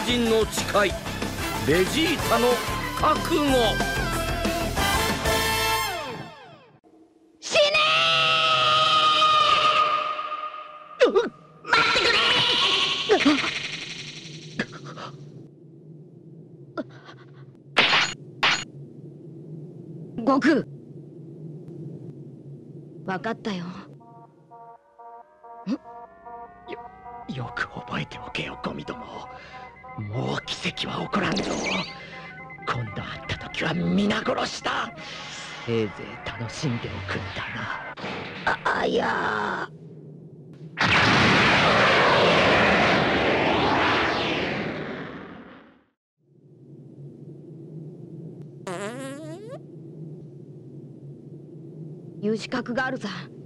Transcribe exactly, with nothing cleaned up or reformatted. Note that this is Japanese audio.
人の誓い、ベジータの覚悟。 死ねー、待ってくれー。悟空、分かったよ。 よ、よく覚えておけよ、ゴミども。もう奇跡は起こらんぞ。今度会った時は皆殺しだ。せいぜい楽しんでおくんだな。 あ、あ、いや言う資格があるさ。